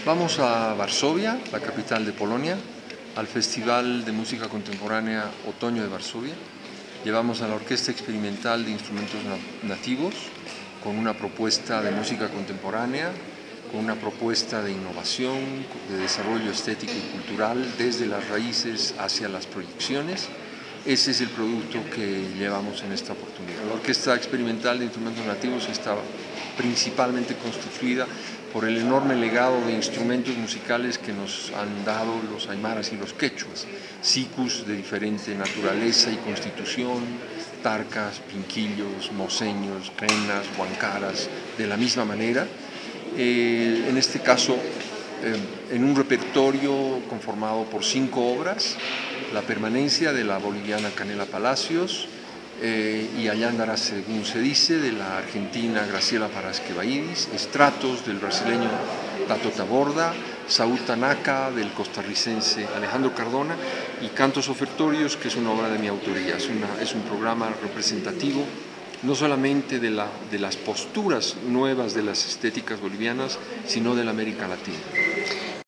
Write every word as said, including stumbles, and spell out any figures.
Vamos a Varsovia, la capital de Polonia, al Festival de Música Contemporánea Otoño de Varsovia. Llevamos a la Orquesta Experimental de Instrumentos Nativos con una propuesta de música contemporánea, con una propuesta de innovación, de desarrollo estético y cultural desde las raíces hacia las proyecciones. Ese es el producto que llevamos en esta oportunidad. La Orquesta Experimental de Instrumentos Nativos está principalmente constituida por el enorme legado de instrumentos musicales que nos han dado los aymaras y los quechuas, sicus de diferente naturaleza y constitución, tarcas, pinquillos, moceños, quenas, huancaras, de la misma manera. Eh, en este caso, eh, en un repertorio conformado por cinco obras: La permanencia de la boliviana Canela Palacios, eh, y allá andará según se dice, de la argentina Graciela Parasquevaidis, Estratos del brasileño Tato Taborda, Saúl Tanaka del costarricense Alejandro Cardona y Cantos Ofertorios, que es una obra de mi autoría. Es, una, es un programa representativo no solamente de, la, de las posturas nuevas de las estéticas bolivianas, sino de la América Latina.